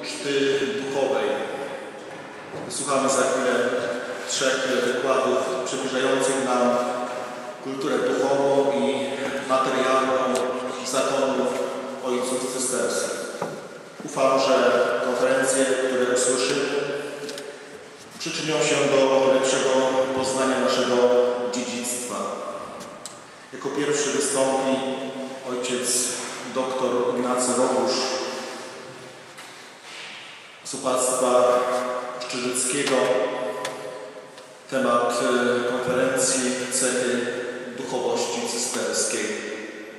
uczty duchowej. Wysłuchamy za chwilę 3 wykładów przybliżających nam kulturę duchową i materialną zakonów ojców cysterskich. Ufam, że konferencje, które usłyszymy, przyczynią się do lepszego poznania naszego dziedzictwa. Jako pierwszy wystąpi ojciec dr Ignacy Rogusz z Opactwa Szczyżyckiego. Temat konferencji cechy duchowości cysterskiej.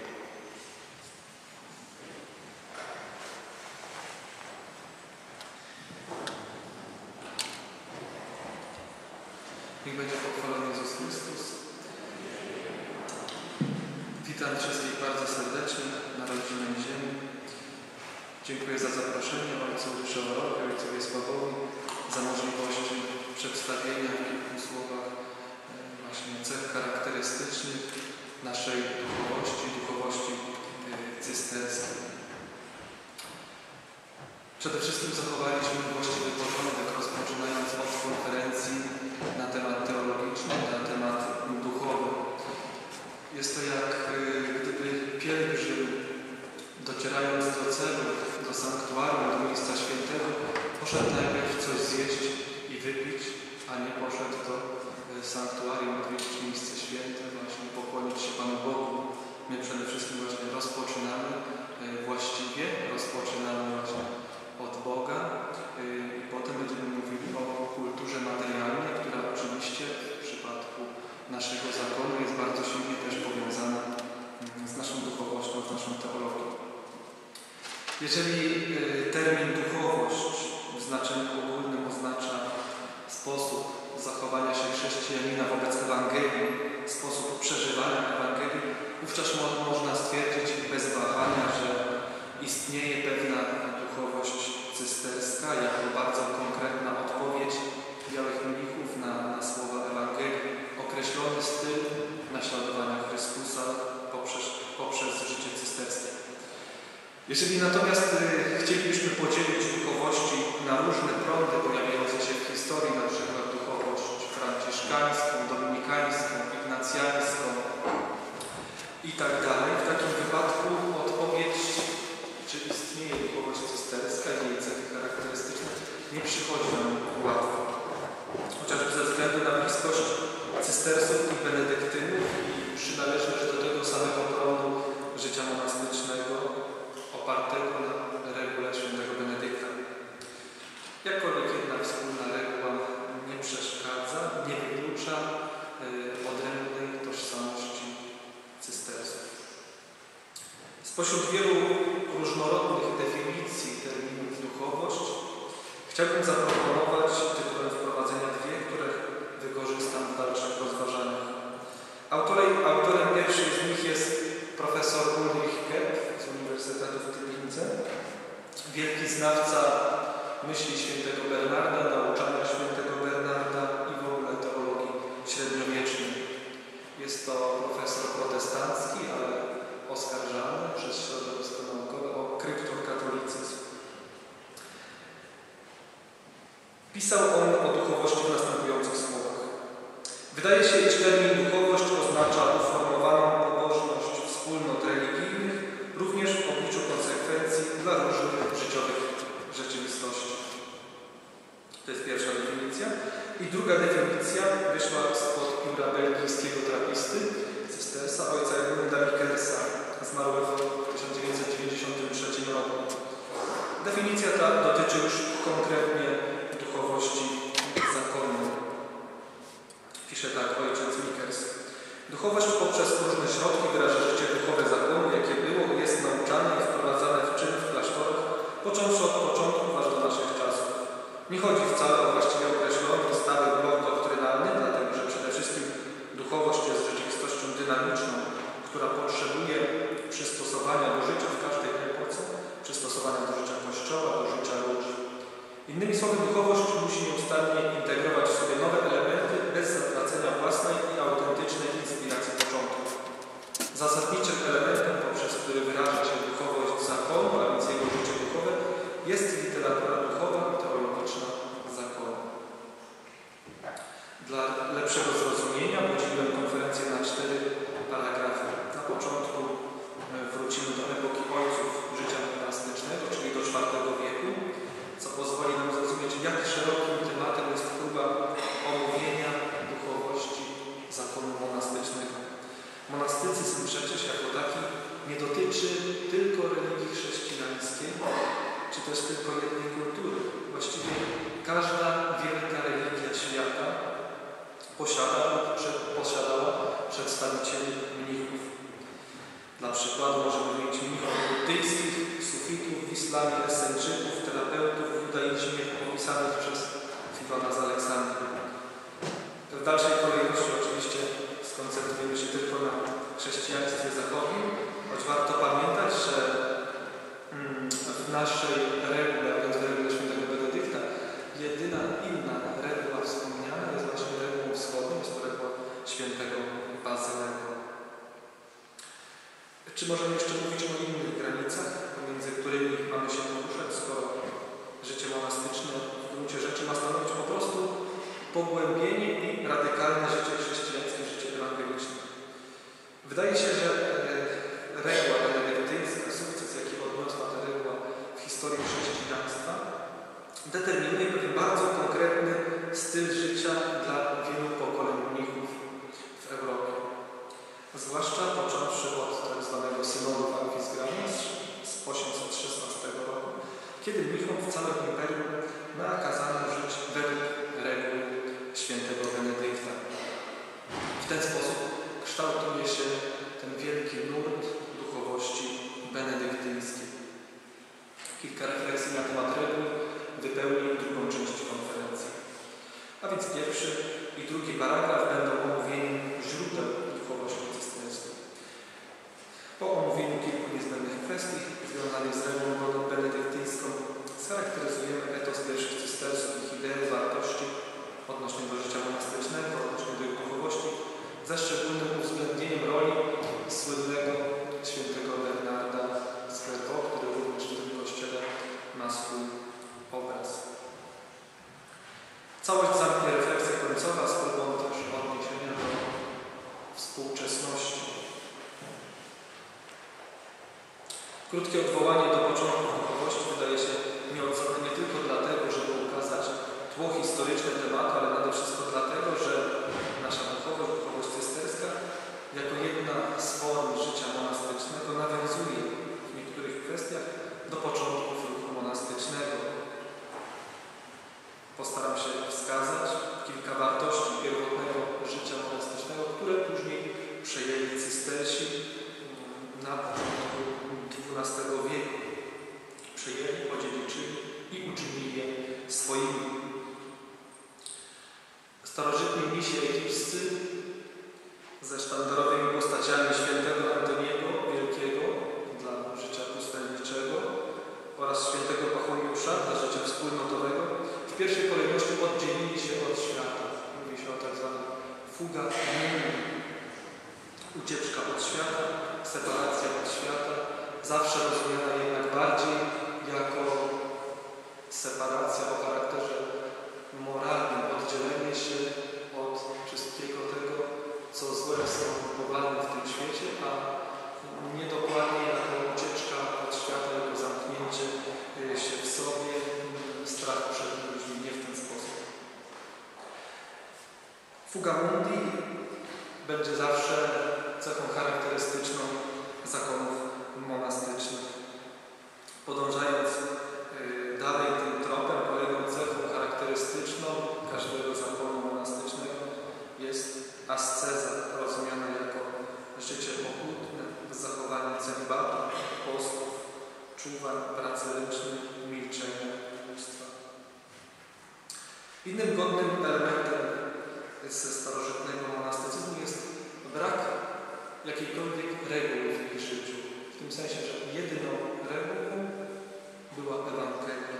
Niech będzie pochwalony Jezus Chrystus. Witam wszystkich bardzo serdecznie na rodzinnej ziemi. Dziękuję za zaproszenie ojcu przeorowi, ojcowie Sławowi, za możliwość przedstawienia w kilku słowach właśnie cech charakterystycznych naszej duchowości cysterskiej. Przede wszystkim zachowaliśmy właściwy porządek, rozpoczynając od konferencji na temat teologiczny, na temat duchowy. Jest to jak gdyby pielgrzym, docierając do celu, do sanktuarium, do miejsca świętego, poszedł najpierw coś zjeść i wypić, a nie poszedł do sanktuarium, odwiedzić miejsce święte, właśnie pokłonić się Panu Bogu. My przede wszystkim właśnie rozpoczynamy właściwie, rozpoczynamy właśnie od Boga i potem będziemy mówili o kulturze materialnej, która oczywiście w przypadku naszego zakonu jest bardzo silnie też powiązana z naszą duchowością, z naszą teologią. Jeżeli termin duchowość w znaczeniu ogólnym oznacza sposób zachowania się chrześcijanina wobec Ewangelii, sposób przeżywania Ewangelii, wówczas można stwierdzić bez wahania, że istnieje pewna duchowość cysterska jako bardzo konkretna odpowiedź białych mnichów na słowa Ewangelii, określony styl naśladowania Chrystusa poprzez życie cysterskie. Jeżeli natomiast chcielibyśmy podzielić duchowości na różne prądy pojawiające się w historii, na przykład duchowość franciszkańską, dominikańską, ignacjańską i tak dalej, w takim wypadku odpowiedź, czy istnieje duchowość cysterska i jej cechy charakterystyczne, nie przychodzi nam łatwo. Chociażby ze względu na bliskość cystersów i benedyktynów i przynależność do tego samego prądu życia monastycznego opartego na regule świętego Benedykta. Jakkolwiek jednak wspólna reguła nie przeszkadza, nie wyklucza odrębnej tożsamości cystersów. Spośród wielu różnorodnych definicji terminów duchowość chciałbym zaproponować tytułem wprowadzenia 2, które wykorzystam w dalszych rozważaniach. Autorem pierwszej z nich jest profesor Ulrich Kepp z Uniwersytetu w Tybince, wielki znawca myśli świętego Bernarda, nauczania świętego Bernarda i w ogóle teologii średniowiecznej. Jest to profesor protestancki, ale oskarżany przez środowisko naukowe o kryptokatolicyzm. Pisał on o duchowości w następujących słowach. Wydaje się, iż termin duchowość oznacza uformowaną pobożność wspólnot religijnych, również w obliczu konsekwencji dla różnych życiowych rzeczywistości. To jest pierwsza definicja. I druga definicja wyszła spod pióra belgijskiego trapisty, cystersa, ojca Edmunda Mickelsa, zmarłego w 1993 roku. Definicja ta dotyczy już konkretnie duchowości zakonnej. Pisze tak ojciec Mickels. Duchowość poprzez różne środki wyraża życie duchowe zakonu, jakie było i jest nauczane i wprowadzane w czyn w klasztorach, począwszy od początków aż do naszych czasów. Nie chodzi wcale o właściwie określony stały blok doktrynalny, dlatego że przede wszystkim duchowość jest rzeczywistością dynamiczną, która potrzebuje przystosowania do życia w każdej epoce, przystosowania do życia Kościoła, do życia ludzi. Innymi słowy, duchowość musi nieustannie integrować w sobie nowe elementy bez zatracenia własnej i autentycznej inspiracji początków. Zasadniczym elementem, poprzez który wyraża się duchowość zakonu, a więc jego życie duchowe, jest literatura też tylko jednej kultury. Właściwie każda wielka religia świata posiadała przedstawicieli mnichów. Dla przykładu możemy mieć mnichów buddyjskich, sufitów w islamie, eseńczyków, terapeutów w judaizmie opisanych przez Filona z Aleksandrii. W dalszej kolejności oczywiście skoncentrujemy się tylko na chrześcijaństwie zachodnim, choć warto pamiętać, że w naszej regule, a więc w regule świętego Benedykta, jedyna inna reguła wspomniana jest właśnie regułą wschodnią, jest to reguła świętego Bazylego. Czy możemy jeszcze mówić o innych granicach, pomiędzy którymi mamy się poruszać, skoro życie monastyczne w gruncie rzeczy ma stanowić po prostu pogłębienie i radykalne życie chrześcijańskie, życie ewangeliczne. Wydaje się, że reguła benedyktyńska, sukces, jaki odniosła ta reguła w historii chrześcijaństwa, determinuje pewien bardzo konkretny styl życia dla wielu pokoleń mnichów w Europie. Zwłaszcza począwszy od tak zwanego synodu Aquisgrana z 816 roku, kiedy mnichom w całym imperium nakazano żyć według reguły świętego Benedykta. W ten sposób kształtuje się ten wielki nurt duchowości benedyktyńskiej. Kilka refleksji na temat reguł wypełni drugą część konferencji. A więc pierwszy i drugi paragraf będą omówieniem źródeł duchowości cysterskiej. Po omówieniu kilku niezbędnych kwestii związanych z regułą benedyktyńską scharakteryzujemy etos pierwszych cystersów, ich idee, wartości odnośnie do życia monastycznego, odnośnie do ich duchowości, ze szczególnym uwzględnieniem roli słynnego świętego Bernarda z Clairvaux, który również w tym kościele ma swój obraz. Całość zamknie refleksja końcowa z próbą też odniesienia do współczesności. Krótkie odwołanie do początku duchowości wydaje się nieodzowne nie tylko dlatego, żeby ukazać tło historyczne tematu, ale nade wszystko dlatego, że nasza duchowość cysterska jako jedna z form życia monastycznego nawiązuje w niektórych kwestiach do początków ruchu monastycznego. Postaram się wskazać kilka wartości pierwotnego życia monastycznego, które później przejęli cystersi na początku XII wieku. Przejęli, odziedziczyli i uczynili je swoimi. Starożytni mnisi egipscy ze sztandarowymi postaciami świętego Antoniego Wielkiego dla życia pustelniczego oraz świętego Pachomiusza dla życia wspólnotowego w pierwszej kolejności oddzielili się od świata. Mówi się o tak zwanym fuga mundi. Ucieczka od świata, separacja od świata, zawsze rozumiana jednak bardziej jako separacja o charakterze moralnym, oddzielenie się od wszystkiego tego, co złe jest skorumpowane w tym świecie, a niedokładnie jako ucieczka od świata, jako zamknięcie się w sobie, strach przed ludźmi, nie w ten sposób. Fuga mundi będzie zawsze cechą charakterystyczną zakonów monastycznych. Podążając dalej tym tropem, kolejną cechą charakterystyczną każdego zakonu monastycznego jest asceza, rozumiana jako życie okrutne z zachowaniem celibatu, postów, czuwań, pracy ręcznej, milczenia, ubóstwa. Innym godnym elementem ze starożytnego monastycyzmu jest brak jakiejkolwiek reguły w ich życiu. W tym sensie, że jedyną regułą była Ewangelia.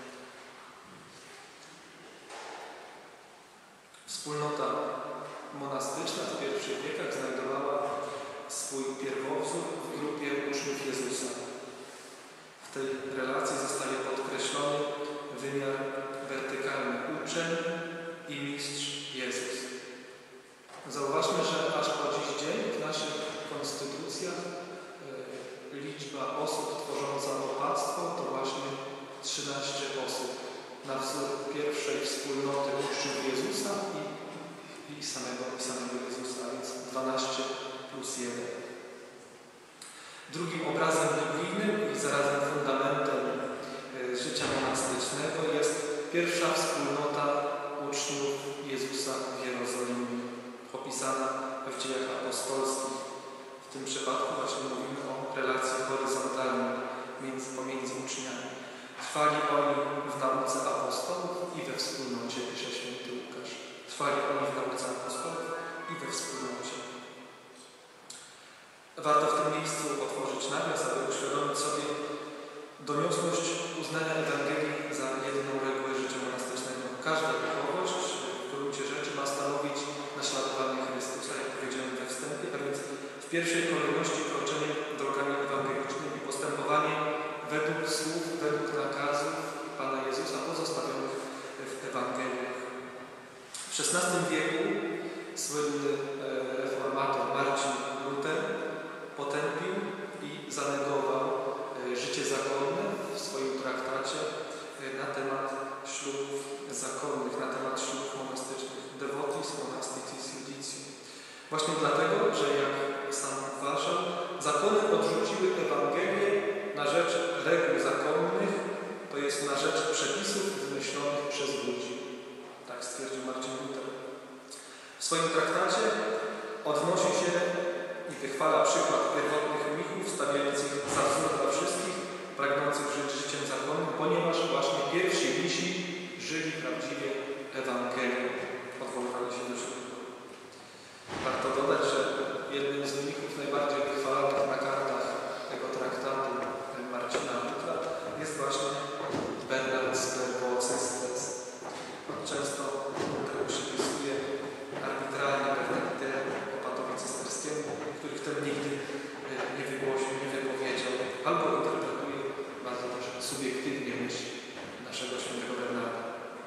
Wspólnota monastyczna w pierwszych wiekach znajdowała swój pierwowzór w grupie uczniów Jezusa. W tej relacji zostaje podkreślony wymiar wertykalny uczeń i mistrz Jezus. Zauważmy, że aż po dziś dzień w naszych konstytucjach liczba osób tworząca opactwo to właśnie 13 osób na wzór pierwszej wspólnoty uczniów Jezusa i samego Jezusa, więc 12 plus 1. Drugim obrazem Biblii pierwsza wspólnota uczniów Jezusa w Jerozolimie, opisana w Dziejach Apostolskich. W tym przypadku właśnie mówimy o relacji horyzontalnej pomiędzy uczniami. Trwali oni w nauce apostołów i we wspólnocie, pisze święty Łukasz. Trwali oni w nauce apostołów i we wspólnocie. Warto w tym miejscu otworzyć nawias, aby uświadomić sobie doniosłość uznania Ewangelii za jedyną regułę życia monastycznego. Każda duchowość w gruncie rzeczy ma stanowić naśladowanie Chrystusa, jak powiedziałem we wstępie, a więc w pierwszej kolejności kroczenie drogami ewangelicznymi, postępowanie według słów, według nakazów Pana Jezusa pozostawionych w Ewangeliach. W XVI wieku słynny reformator Marcin Luther potępił i zanegował życie zakonne w swoim traktacie na temat ślubów zakonnych, na temat ślubów monastycznych. Devotis monasticis judicium. Właśnie dlatego, że jak sam uważał, zakony odrzuciły Ewangelię na rzecz reguł zakonnych, to jest na rzecz przepisów wymyślonych przez ludzi. Tak stwierdził Marcin Luther. W swoim traktacie odnosi się i wychwala przykład pierwotnych mnichów stawiających za wzór dla wszystkich, pragnących żyć życiem zakonnym, ponieważ właśnie pierwsi mnisi żyli prawdziwie Ewangelią. Odwoływali się do źródła. Warto dodać, że jednym z mnichów najbardziej wychwalanych na kartach tego traktatu Marcina Lutra jest właśnie Bernard z Clairvaux-Cestes. Często przypisuje arbitralnie Bernardite opatowi cysterskiemu, których ten nigdy nie wygłosił, nie wypowiedział, albo interpretuje bardzo też subiektywnie myśl naszego świętego Bernarda.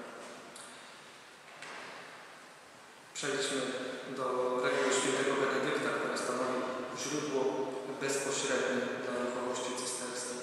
Przejdźmy do reguły świętego Benedykta, która stanowi źródło bezpośrednie dla duchowości cysterskiej.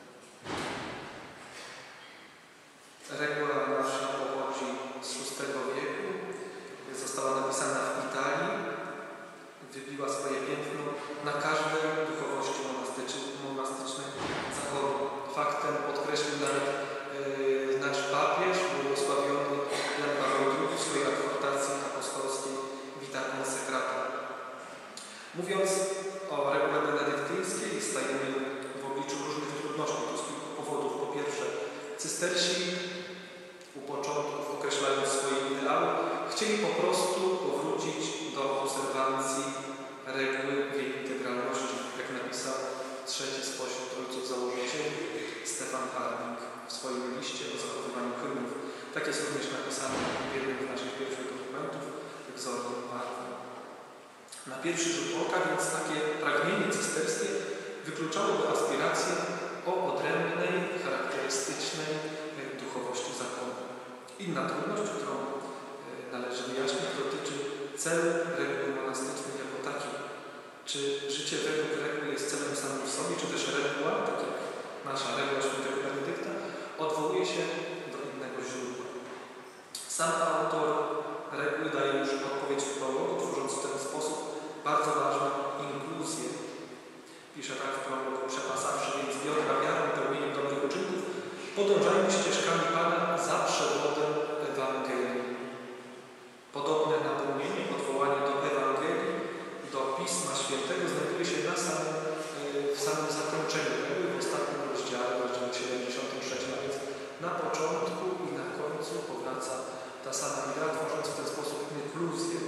Reguła nasza pochodzi z VI wieku, została napisana w Italii, wybiła swoje piętno na każdej duchowości monastycznej zachodu. Faktem podkreślił nawet nasz papież, błogosławiony Jan Paweł II w swojej adhortacji apostolskiej Vita Consecrata. Mówiąc o regule benedyktyńskiej, stajemy w obliczu różnych trudności. To z kilku powodów. Po pierwsze, cystersi u początków, określając swoje ideały, chcieli po prostu powrócić do obserwancji reguły w jej integralności, jak napisał trzeci spośród ojców założycieli Stefan Harding w swoim liście o zachowywaniu hymnów. Tak jest również napisane w jednym z naszych pierwszych dokumentów, Exordium Partii. Na pierwszy rzut oka więc takie pragnienie cysterskie wykluczałoby aspirację o odrębnej, charakterystycznej duchowości zakonu. Inna trudność, którą należy wyjaśnić, dotyczy celu reguły monastycznej jako takiej. Czy życie według reguły jest celem samym w sobie, czy też reguła, tak jak nasza reguła świętego Benedykta, odwołuje się do innego źródła. Sam autor reguły daje już odpowiedź w prologu, tworząc w ten sposób bardzo ważną inkluzję. Pisze tak w prologu: przepasawszy więc biodra wiarą, pełnieniem dobrych uczynków, podążajmy ścieżkami Pana za przewodem Ewangelii. Podobne napomnienie, odwołanie do Ewangelii, do Pisma Świętego znajduje się w samym zakończeniu reguły, w ostatnim rozdziale, w rozdziale 73, a więc na początku i na końcu powraca ta sama idea, tworząc w ten sposób inkluzję.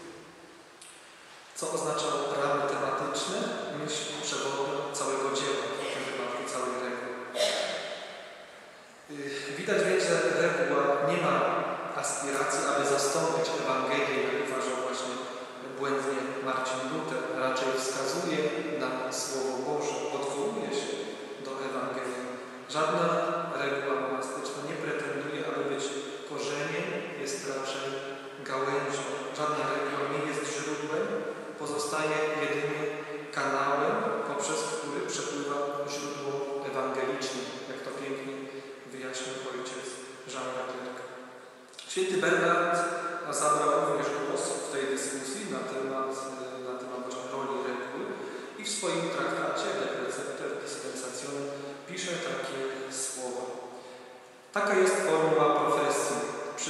Co oznacza ramy tematyczne, myśl przewodnią całego dzieła, w tym wypadku całej reguły. Widać więc, że reguła nie ma aspiracji, aby zastąpić Ewangelię, jak uważał właśnie błędnie Marcin Luther. Raczej wskazuje na Słowo Boże, odwołuje się do Ewangelii. Żadna reguła monastyczna nie pretenduje, aby być korzeniem, jest raczej gałęzią. Żadna reguła nie jest źródłem, pozostaje jedynie kanałem, poprzez który przepływa źródło ewangeliczne, jak to pięknie wyjaśnił ojciec Jean Leclerc. Święty Bernard zabrał również głos w tej dyskusji na temat właśnie roli reguły i w swoim traktacie De Precepter Dispensationem pisze takie słowa. Taka jest formuła profesji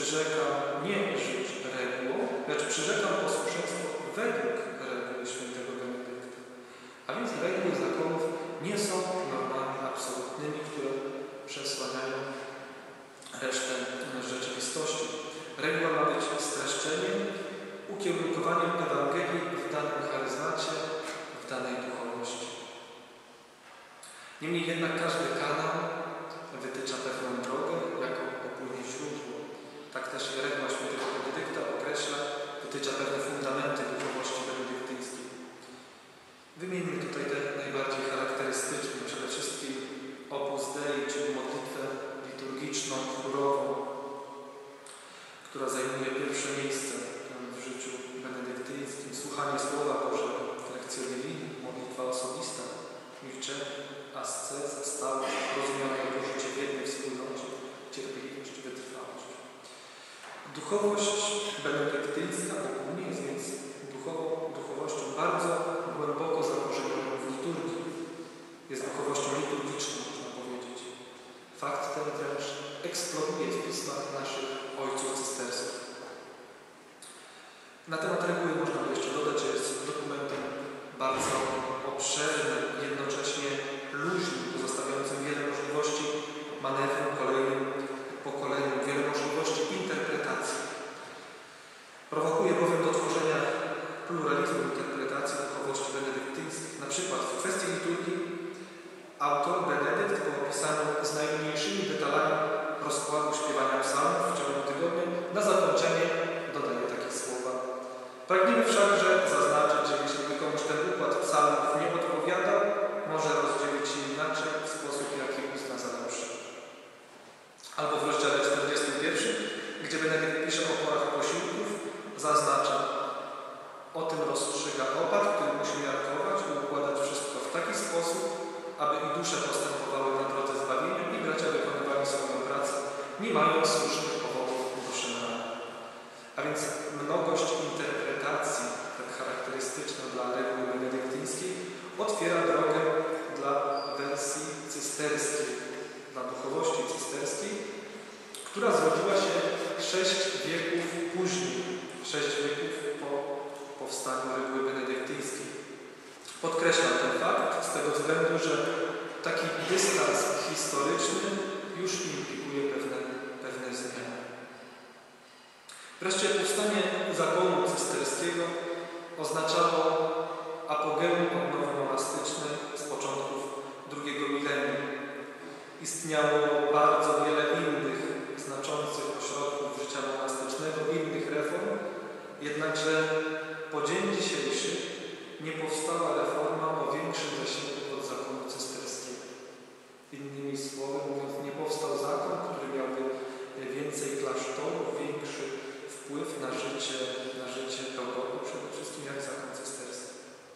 przyrzekam nie żyć regułą, lecz przyrzekam posłuszeństwo według reguły świętego Benedykta. A więc reguły zakonów nie są normami absolutnymi, które przesłaniają resztę rzeczywistości. Reguła ma być streszczeniem, ukierunkowaniem Ewangelii w danym charyzmacie, w danej duchowości. Niemniej jednak każdy kanał wytycza pewną drogę jako popłynie źródło. Tak też i reguła świętego Benedykta określa, wytycza pewne fundamenty duchowości benedyktyńskiej. Wymieńmy tutaj te najbardziej charakterystyczne, przede wszystkim Opus Dei, czyli modlitwę liturgiczną, chórową, która zajmuje pierwsze miejsce w życiu benedyktyńskim. Słuchanie Słowa Bożego, lekcje religii, modlitwa osobista, milczenie, asceza, stałość, rozumiane jako życie w jednej wspólnocie, cierpliwość, wytrwałość. Duchowość benedyktyńska ogólnie jest więc duchowością bardzo głęboko zakorzenioną w liturgii. Jest duchowością liturgiczną, można powiedzieć. Fakt ten wręcz eksploduje w pismach naszych ojców cystersów. Na temat reguły można by jeszcze dodać, że jest dokumentem bardzo obszernym, jednocześnie luźnym, pozostawiającym wiele możliwości manewru kolejnym pokoleniu, wiele możliwości interpretacji. Prowokuje bowiem do tworzenia pluralizmu interpretacji duchowości benedyktyńskich. Na przykład w kwestii liturgii autor Benedykt po opisaniu z najmniejszymi detalami rozkładu śpiewania psalmów w ciągu tygodnia na zakończenie dodaje takie słowa. Pragniemy wszakże zaznaczyć, że jeśli komuś ten układ psalmów nie odpowiada, może rozdzielić się inaczej w sposób, jaki uzna za lepszy. Albo w rozdziale 41, gdzie Benedykt pisze o porach posiłków, zaznacza: o tym rozstrzyga opat, który musi miarkować i układać wszystko w taki sposób, aby i dusze postępowały na drodze zbawienia i bracia wykonywali swoją pracę, nie mając słusznych powodów do szanowania. A więc mnogość interpretacji, tak charakterystyczna dla reguły benedyktyńskiej, otwiera drogę dla wersji cysterskiej, dla duchowości cysterskiej, która zrodziła się 6 wieków później, 6 wieków po powstaniu reguły benedyktyńskiej. Podkreślam ten fakt z tego względu, że taki dystans historyczny już implikuje pewne zmiany. Wreszcie powstanie zakonu cysterskiego oznaczało apogeum odnowy monastycznej z początków II milenium. Istniało bardzo wiele innych znaczących ośrodków życia monastycznego, innych reform, jednakże po dzień dzisiejszy nie powstała reforma o większym zasięgu od zakonu cysterskiego. Innymi słowy mówiąc, nie powstał zakon, który miałby więcej klasztorów, większy wpływ na życie Europy, przede wszystkim jak zakon cysterski.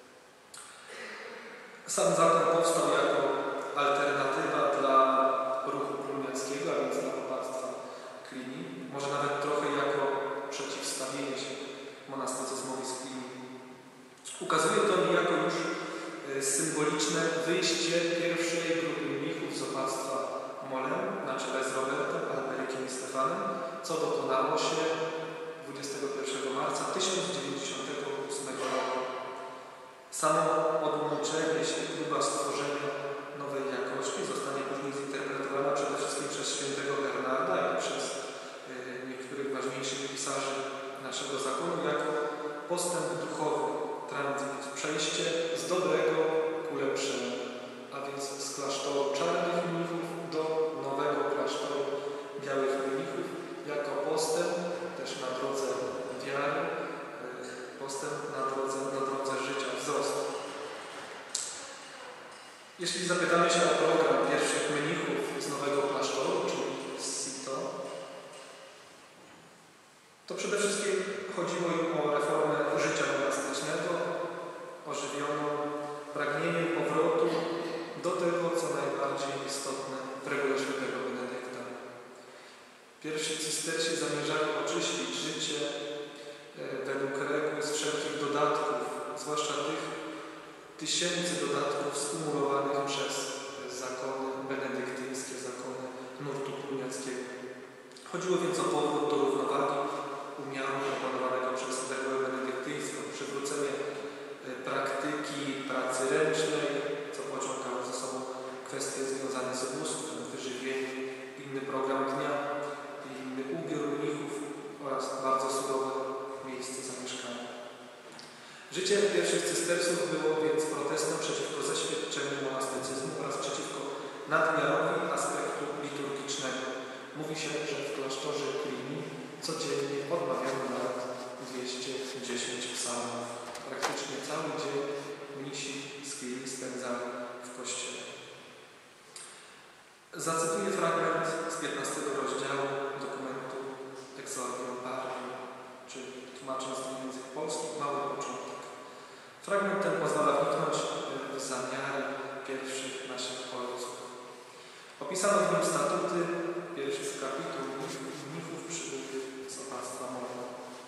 Sam zakon powstał jako alternatywa dla ruchu pluniackiego, a więc dla opactwa Cluny, może nawet trochę jako przeciwstawienie się monastycyzmowi z Cluny. Ukazuje to niejako już symboliczne wyjście pierwszej grupy mnichów z opactwa Molen na czele z Robertem, Alberykiem i Stefanem, co dokonało się 21 marca 1098 roku. Samo odłączenie się, próba stworzenia nowej jakości zostanie później zinterpretowana przede wszystkim przez świętego Bernarda i przez niektórych ważniejszych pisarzy naszego zakonu jako postęp duchowy, tranzyt, przejście z dobrego ku lepszemu, a więc z klasztoru czarnych mnichów do nowego klasztoru białych mnichów, jako postęp też na drodze wiary, postęp na drodze życia, wzrostu. Jeśli zapytamy się o program pierwszych mnichów z nowego klasztoru, czyli z Cito, to przede wszystkim chodziło im o reformę życia monastycznego, ożywioną pragnieniem powrotu do tego, co najbardziej istotne w regule świętego Benedykta. Pierwsi cystersi zamierzali oczyścić życie według reguł z wszelkich dodatków, zwłaszcza tych tysięcy dodatków skumulowanych przez zakony benedyktyńskie, zakony nurtu pluniackiego. Chodziło więc o powrót do równowagi Życie pierwszych cystersów było więc protestem przeciwko zaświadczeniu monastycyzmu oraz przeciwko nadmiarowi aspektu liturgicznego. Mówi się, że w klasztorze Cluny codziennie odmawiano nawet 210 psalmów. Praktycznie cały dzień mnisi z Cluny spędzali w kościele. Zacytuję fragment z 15 rozdziału dokumentu Exordium Partii, czyli tłumacząc na język polski, mały początek. Fragment ten pozwala wniknąć w zamiary pierwszych naszych ojców. Opisano w nim statuty pierwszych kapituł mnichów przybyłych z opactwa Morna.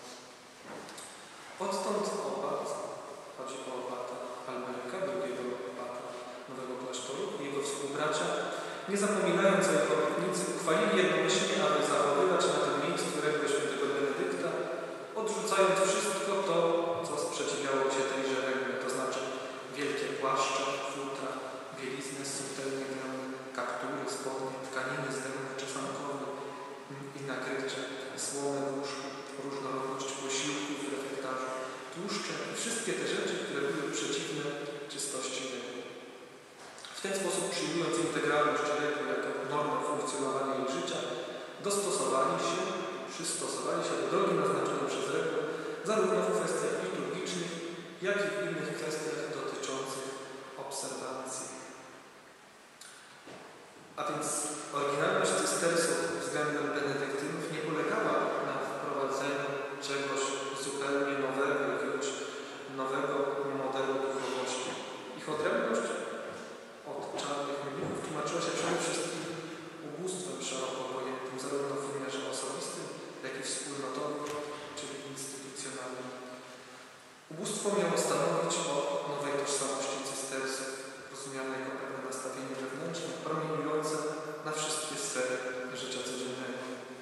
Odtąd opat, chodzi o opata Alberika, drugiego opata nowego klasztoru, i jego współbracia, nie zapominając o jego obietnicy, uchwalili jednomyślnie, aby zachowywać na tym miejscu regułę świętego Benedykta, odrzucając wszystko to, co sprzeciwiało się tejże regule, to znaczy wielkie płaszcze, futra, bieliznę z subtelnie gramy, kaptury, spodnie, tkaniny zdrowne czy sankowe i nakrycia, słomę w łóżku, różnorodność posiłków w refektarzu, tłuszcze i wszystkie te rzeczy, które były przeciwne czystości reguły. W ten sposób, przyjmując integralność reguły jako normę funkcjonowania ich życia, przystosowali się do drogi naznaczonej przez regułę, zarówno w kwestiach liturgicznych, jak i w innych kwestiach dotyczących obserwacji. A więc oryginalność cystersów względem benedyktynów nie polegała na wprowadzeniu czegoś zupełnie nowego, jakiegoś nowego modelu duchowości. Ich odrębność od czarnych mnichów tłumaczyła się przede wszystkim ubóstwem szeroko pojętym, zarówno w wymiarze osobistym, jak i wspólnotowym, czyli instytucjonalnym. Ubóstwo miało stanowić o nowej tożsamości cystersów, rozumiane jako pewne nastawienie wewnętrzne, promieniujące na wszystkie sfery życia codziennego.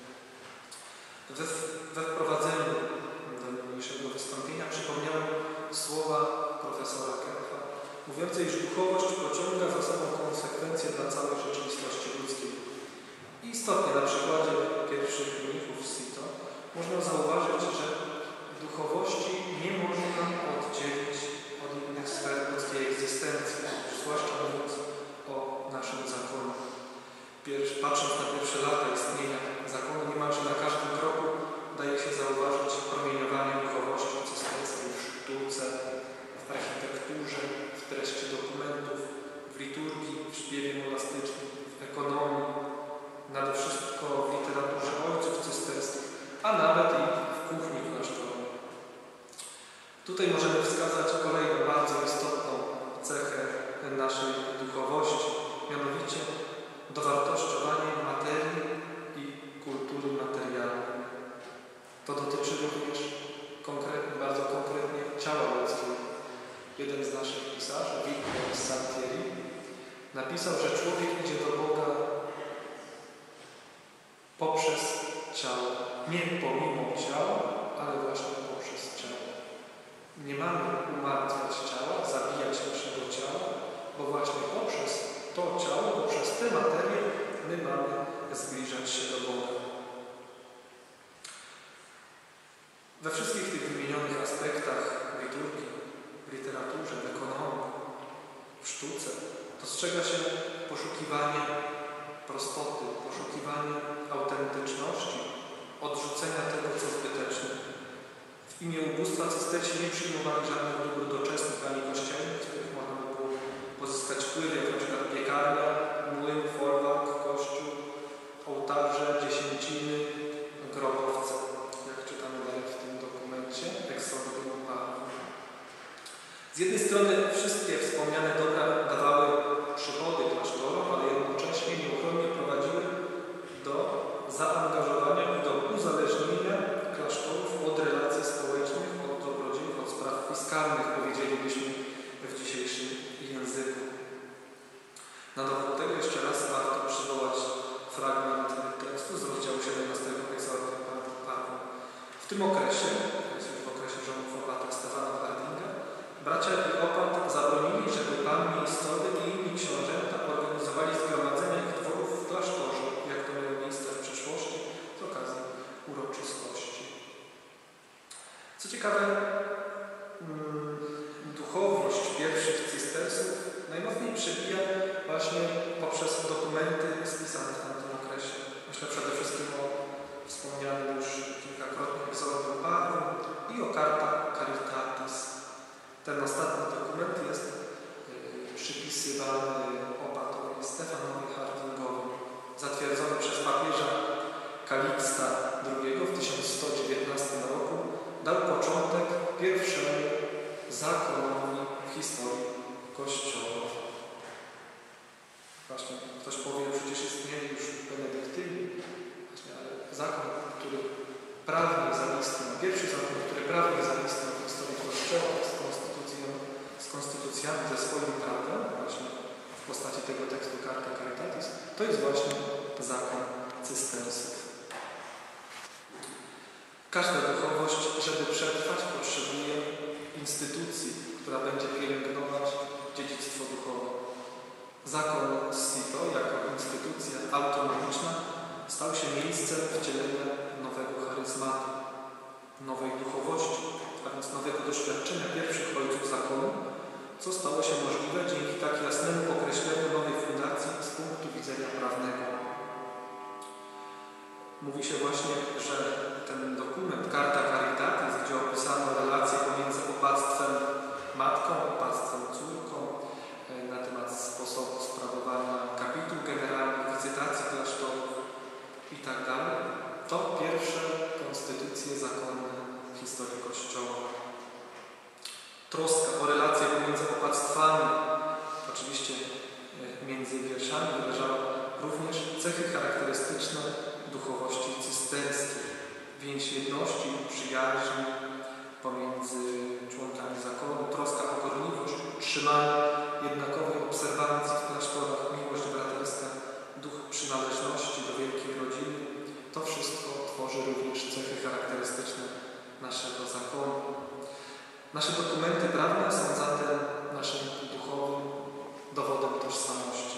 We wprowadzeniu do niniejszego wystąpienia przypomniałem słowa profesora Kerfa, mówiące, iż duchowość pociąga za sobą konsekwencje dla całej rzeczywistości ludzkiej. I istotnie na przykładzie pierwszych mnichów z Sito można zauważyć, że duchowości nie można oddzielić od innych sfer ludzkiej egzystencji, zwłaszcza mówiąc o naszym zakonie. Patrząc na pierwsze lata istnienia zakonu, niemalże na każdym kroku daje się zauważyć promieniowanie duchowości cysterskiej w sztuce, w architekturze, w treści dokumentów, w liturgii, w śpiewie monastycznym, w ekonomii, nade wszystko w literaturze ojców cysterskich, a nawet i w kuchni klasztornej. Tutaj możemy wskazać kolejną bardzo istotną cechę naszej duchowości, mianowicie dowartościowanie materii i kultury materialnej. To dotyczy również bardzo konkretnie ciała ludzkiego. Jeden z naszych pisarzy, Victor Saltieri, napisał, że człowiek idzie do Boga poprzez ciało. Nie pomimo ciała, ale właśnie poprzez ciało. Nie mamy umartwiać ciała, zabijać naszego ciała, bo właśnie poprzez to ciało, poprzez tę materię my mamy zbliżać się do Boga. We wszystkich tych wymienionych aspektach liturgii, w literaturze, w ekonomii, w sztuce dostrzega się poszukiwanie prostoty, poszukiwanie autentyczności, odrzucenia tego, co zbyteczne. W imię ubóstwa cystersi nie przyjmowali żadnych dóbr doczesnych ani kościelnych, z których można by było pozyskać wpływy, jak np. piekarnia, młyn, folwark, kościół, ołtarze, dziesięciny, grobowce, jak czytamy dalej w tym dokumencie Exordium Partii. Z jednej strony wszystkie wspomniane dobra dawały przychody klasztorom, ale jednocześnie nieuchronnie prowadziły do zaangażowania i do uzależnienia klasztorów od relacji społecznych, od dobrodziejów, od spraw fiskalnych, powiedzielibyśmy w dzisiejszym języku. Na dowód tego jeszcze raz warto przywołać fragment tekstu z rozdziału 17 Exordium Partii. W tym okresie, to jest już w okresie rządów opata Stefana Hardinga, bracia i opat zabronili, żeby pan miejscowy i inni książęta organizowali zgromadzenia ich dworów w klasztorze, jak to miało miejsce w przeszłości z okazji uroczystości. Co ciekawe, Kaliksta II w 1119 roku dał początek pierwszemu zakonowi w historii Kościoła. Właśnie ktoś powie, przecież istnieje już benedyktyni, ale zakon, który prawnie zaistniał, pierwszy zakon, który prawnie zaistniał w historii Kościoła z konstytucjami, ze swoim prawem, właśnie w postaci tego tekstu Carta Caritatis, to jest właśnie zakon cystersów. Każda duchowość, żeby przetrwać, potrzebuje instytucji, która będzie pielęgnować dziedzictwo duchowe. Zakon Sito jako instytucja autonomiczna stał się miejscem wcielenia nowego charyzmatu, nowej duchowości, a więc nowego doświadczenia pierwszych ojców zakonu, co stało się możliwe dzięki tak jasnemu określeniu nowej fundacji z punktu widzenia prawnego. Mówi się właśnie, że ten dokument Carta Caritatis, gdzie opisano relacje pomiędzy opactwem matką, opactwem córką, na temat sposobu sprawowania kapituł generalnych, wizytacji klasztorów itd., to pierwsze konstytucje zakonne w historii Kościoła. Troska o relacje pomiędzy opactwami, oczywiście między wierszami wyrażała również cechy charakterystyczne duchowości cysterskiej, więź jedności, przyjaźni pomiędzy członkami zakonu, troska o gorliwość, utrzymanie jednakowej obserwancji w klasztorach, miłość braterska, duch przynależności do wielkiej rodziny. To wszystko tworzy również cechy charakterystyczne naszego zakonu. Nasze dokumenty prawne są zatem naszym duchowym dowodem tożsamości.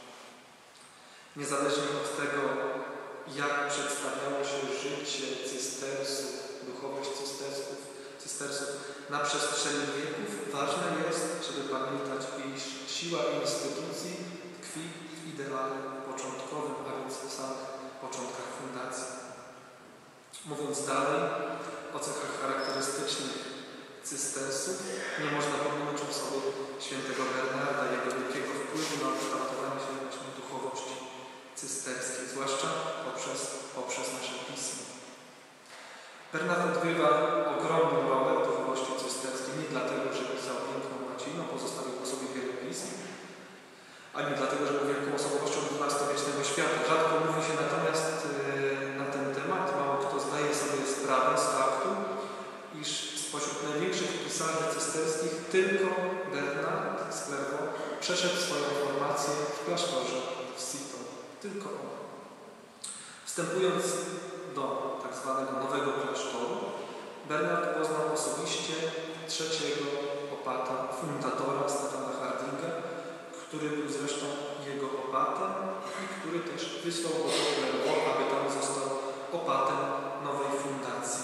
Niezależnie od tego, jak przedstawiało się życie cystersów, duchowość cystersów na przestrzeni wieków, ważne jest, żeby pamiętać, iż siła instytucji tkwi w ideale początkowym, a więc w samych początkach fundacji. Mówiąc dalej o cechach charakterystycznych cystersów, nie można pominąć osoby świętego Bernarda, jego wielkiego wpływu na kształtowanie się właśnie duchowości cysterskiej, zwłaszcza poprzez nasze pismo. Bernard odgrywa ogromną rolę w duchowości cysterskiej, nie dlatego, że pisał piękną łaciną, pozostawił po sobie wiele pism, ani dlatego, że był wielką osobowością XII-wiecznego świata. Rzadko mówi się natomiast na ten temat, mało kto zdaje sobie sprawę z faktu, iż spośród największych pisarzy cysterskich tylko Bernard z Clairvaux przeszedł swoją formację w klasztorze w Cîteaux. Tylko on. Wstępując do tak zwanego nowego klasztoru, Bernard poznał osobiście trzeciego opata, fundatora Stefana Hardinga, który był zresztą jego opatem i który też wysłał go do Clairvaux, aby tam został opatem nowej fundacji.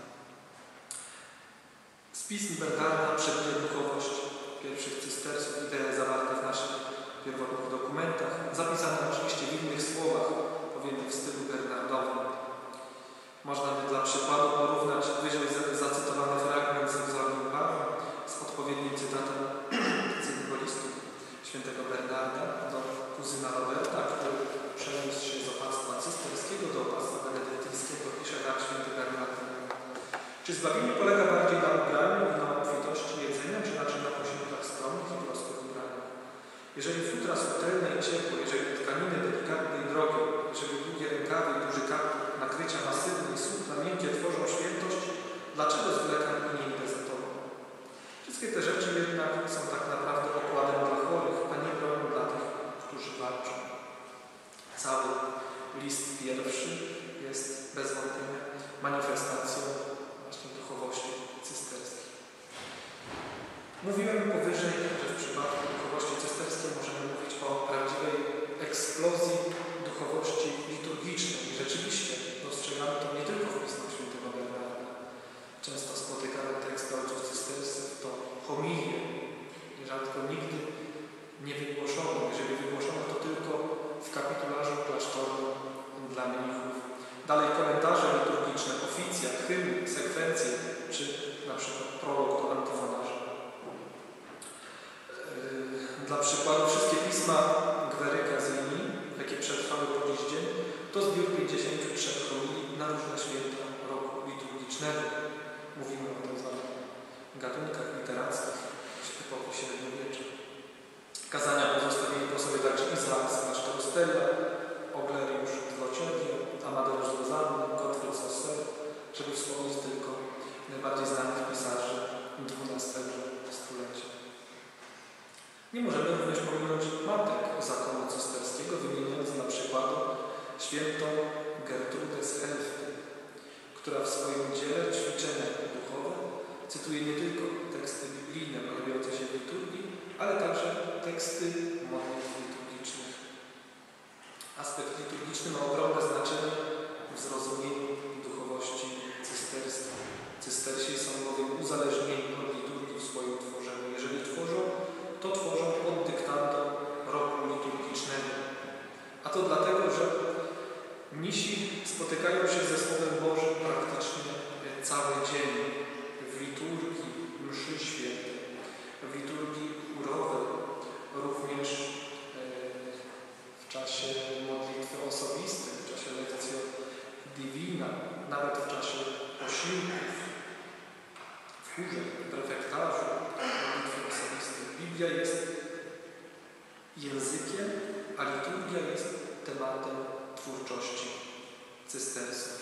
Z pism Bernarda przebije duchowość pierwszych cystersów, idee zawarte w naszych pierwotnych dokumentach, zapisane oczywiście w innych słowach, powiedzmy w stylu bernardowym. Można by dla przykładu porównać wyżej zacytowany fragment z Exordium Parum z odpowiednim cytatem cydnego listu świętego Bernarda do kuzyna Roberta, który przeniósł się z opactwa cysterskiego do opactwa benedyktyńskiego, pisze tak święty Bernard. Czy zbawienie polega bardziej na ubraniu i na obfitości jedzenia, czy raczej na posiłkach skromnych i prostych ubraniach? Jeżeli futra subtelne i ciepłe, jeżeli tkaniny delikatne i drogie, jeżeli długie rękawy i duży kaptur, nakrycia masywne i sukna miękkie tworzą świętość, dlaczego zwlekam i nie idę za Tobą? Wszystkie te rzeczy jednak są tak naprawdę okładem dla chorych, a nie bronią dla tych, którzy walczą. Cały list pierwszy jest bez wątpienia manifestacją właśnie duchowości cysterskiej. Mówiłem powyżej, że w przypadku duchowości cysterskiej możemy mówić o prawdziwej eksplozji duchowości liturgicznej. I rzeczywiście dostrzegamy to nie tylko w pismach świętego Bernarda. Często spotykamy teksty ojców cystersów, to homilie, rzadko nigdy nie wygłoszono. Jeżeli wygłoszono, to tylko w kapitularzu klasztornym dla mnichów. Dalej komentarze liturgiczne, oficja, hymn, sekwencje, czy na przykład prolog do antyfonarza. Dla przykładu wszystkie pisma Gweryka z Linii, jakie przetrwały po dziś dzień, to zbiór 53 na różne święta roku liturgicznego. Mówimy o tak zwanych gatunkach literackich z epoki średniowiecza. Kazania pozostawili po sobie także Izaak z klasztoru Stella, Ogleriusz z Lociewia, Amadeusz z Rozalny, Gottfried z Ossel, żeby wspomnieć tylko najbardziej znanych pisarzy XII stulecia. Nie możemy również pominąć matek zakonu cysterskiego, wymieniając dla przykładu świętą Gertrudę z Helfty, która w swoim dziele Ćwiczenia duchowe cytuje nie tylko teksty biblijne pojawiające się w liturgii, ale także teksty modlitw liturgicznych. Aspekt liturgiczny ma ogromne znaczenie w zrozumieniu duchowości cysterskiej. Cystersi są bowiem uzależnieni od liturgii w swoim tworzeniu. Jeżeli tworzą, to tworzą pod dyktando roku liturgicznego. A to dlatego, że mnisi spotykają się ze Słowem Bożym praktycznie cały dzień w liturgii mszy świętej, w liturgii chórowej, również w czasie modlitwy osobistej, w czasie lekcji divina, nawet w czasie posiłków, w chórze, w refektarzu, modlitwy osobistej. Biblia jest językiem, a liturgia jest tematem twórczości cystersów.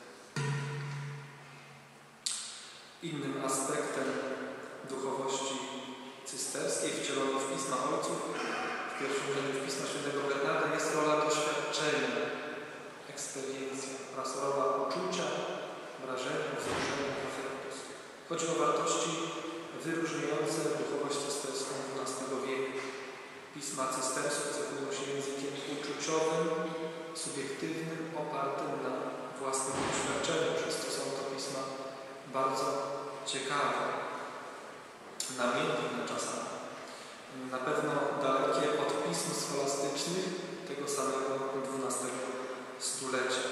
Innym aspektem duchowości cysterskiej wcielonej w Pisma Ojców, w pierwszym rzędzie w Pisma Świętego Bernarda, jest rola doświadczenia, eksperiencja oraz rola uczucia, wrażenia, wzruszenia, afektus. Chodzi o wartości wyróżniające duchowość cysterską XII wieku. Pisma cystersów cechują się językiem uczuciowym, subiektywnym, opartym na własnym doświadczeniu, przez co są to pisma bardzo ciekawe, namiętne czasami. Na pewno dalekie od pism scholastycznych tego samego XII stulecia.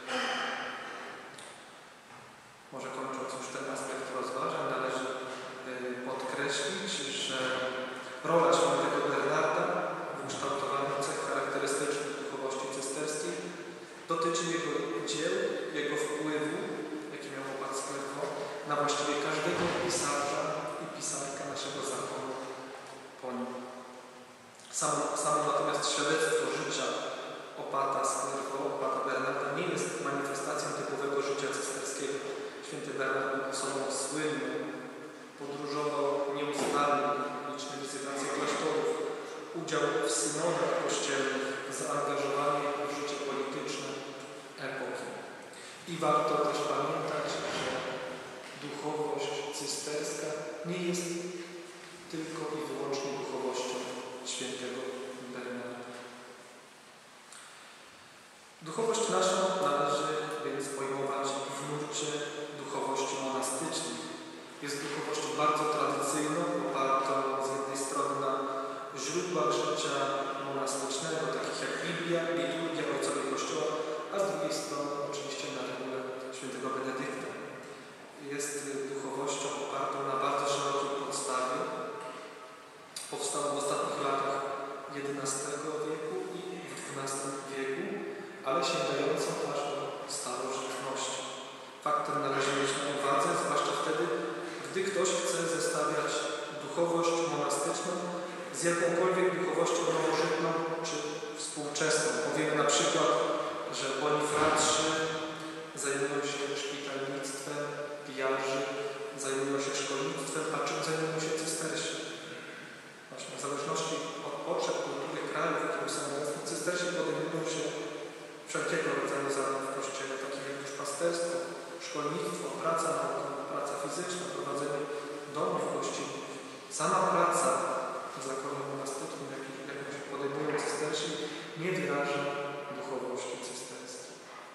Może kończąc już ten aspekt rozważań, należy podkreślić, że rola świętego Bernarda w kształtowaniu cech charakterystycznych duchowości cysterskiej dotyczy jego dzieł, jego wpływu, jaki miał opat z Clairvaux, na właściwie każdego pisarza i pisarka naszego zakonu po nim. Samo natomiast świadectwo życia opata z Clairvaux, opata Bernarda nie jest manifestacją typowego życia cysterskiego. Święty Bernard był osobą słynną, podróżował nieustannie, liczne wizytacje klasztorów, udział w synodach kościelnych, zaangażowanie w życie polityczne epoki. I warto też pamiętać, że duchowość cysterska nie jest tylko i wyłącznie duchowością świętego Bernarda. Duchowość naszą należy więc pojmować w nurcie duchowości monastycznej. Jest duchowością bardzo tradycyjną, opartą z jednej strony na źródłach życia monastycznego, takich jak Biblia, liturgia, ojcowie Kościoła, a z drugiej strony oczywiście na regule świętego Benedykta. Jest duchowością opartą na bardzo szerokiej podstawie. Powstała w ostatnich latach XI wieku i w XII wieku, ale sięgającą aż do starożytności. Fakt ten należy mieć na uwadze, zwłaszcza wtedy, gdy ktoś chce zestawiać duchowość monastyczną z jakąkolwiek duchowością nowożytną czy współczesną. Powiemy na przykład, że bonifratrzy zajmują się szpitalnictwem, pijarzy zajmują się szkolnictwem, a czym zajmują się cystersi? Właśnie w zależności od potrzeb kultury kraju, w którym są obecni, cystersi podejmują się wszelkiego rodzaju zadań w Kościele, takich jak duszpasterstwo, szkolnictwo, praca naukowa, praca fizyczna, prowadzenie domów kościelnych. Sama praca w zakonie monastycznym, jaką się podejmują cystersi, nie wyraża duchowości cysterskiej.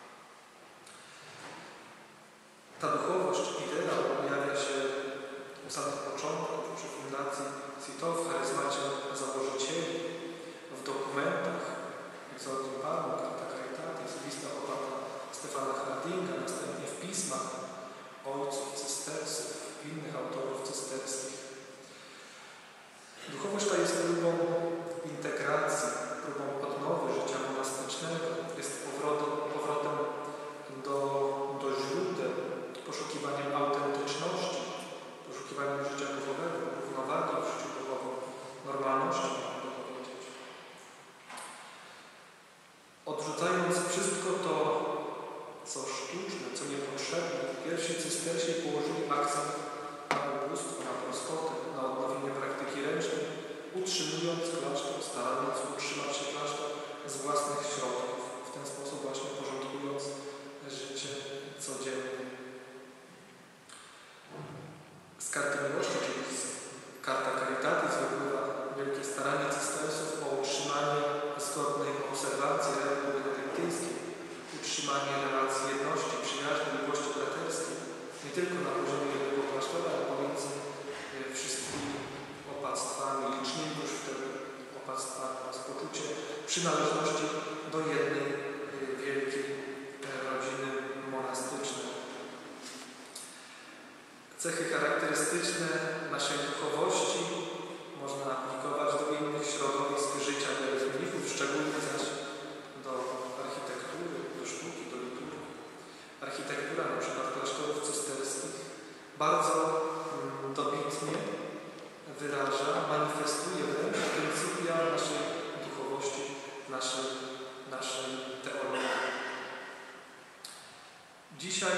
Ta duchowość, idea objawia się u samych początków, przy fundacji CITO, w charyzmacie założycieli, w dokumentach Exordium Parum, Carta Caritatis, w listach opata Stefana Hardinga, następnie w pismach ojców cystersów, innych autorów cysterskich. Duchowość ta jest próbą integracji, próbą odnowy życia monastycznego, jest powrotem do Karty Miłości, czyli z Carta Caritatis wypływa wielkie staranie cystersów o utrzymanie zgodnej obserwacji reguł benedyktyńskich, utrzymanie relacji jedności, przyjaźni, miłości braterskiej, nie tylko na poziomie jednego klasztora, ale pomiędzy wszystkimi opactwami, licznymi już wtedy opactwami oraz poczucie przynależności do jednej wielkiej rodziny monastycznej. Cechy charakterystyczne naszej duchowości można aplikować do innych środowisk życia mnichów, szczególnie zaś do architektury, do sztuki, do liturgii. Architektura na przykład klasztorów cysterskich bardzo dobitnie wyraża, manifestuje wręcz pryncypia naszej duchowości, naszej teologii. Dzisiaj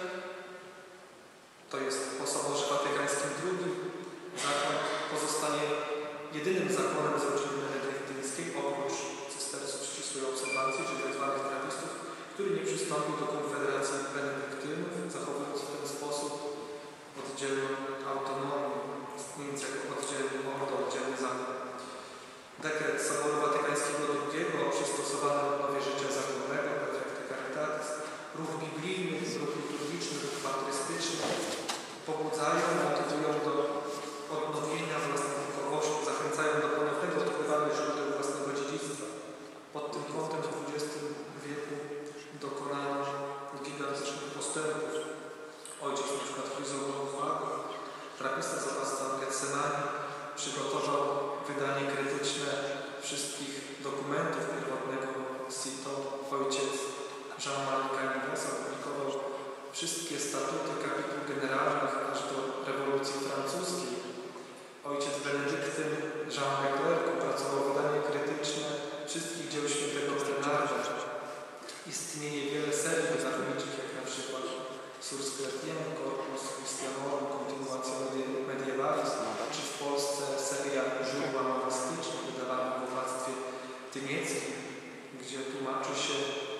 to jest po Soborze Watykańskim II zakon pozostaje jedynym zakonem z rodziny benedyktyńskiej, oprócz cystersów ścisłej obserwacji, czyli tzw. trapistów, który nie przystąpił do konfederacji benedyktynów, zachowując w ten sposób oddzielną autonomię, istniejąc jako oddzielny ordo, oddzielny zakon. Dekret Soboru Watykańskiego II o przystosowanym odnowie życia zakonnego, Praelecta Caritatis, ruch biblijny, ruch liturgiczny, ruch patrystyczny pobudzają, motywują do odnowienia własnej duchowości, zachęcają do ponownego odkrywania źródeł własnego dziedzictwa. Pod tym kątem w XX wieku dokonano gigantycznych postępów. Ojciec na przykład Chryzogon Wago, trapista z opactwa Getsemani, przygotował wydanie krytyczne wszystkich dokumentów pierwotnego Sito. Ojciec Jean-Marie Canides opublikował wszystkie statuty kapituł generalnych aż do rewolucji francuskiej. Ojciec Benedyktyn Jean Leclerc opracował wydanie krytyczne wszystkich dzieł świętego Bernarda. Istnieje wiele serii wydawniczych, jak na przykład Surs Chrétien, Corpus Christianorum, Continuatio Medievalis, czy w Polsce seria źródła monastyczne wydawana w Władztwie Tymieckim, gdzie tłumaczy się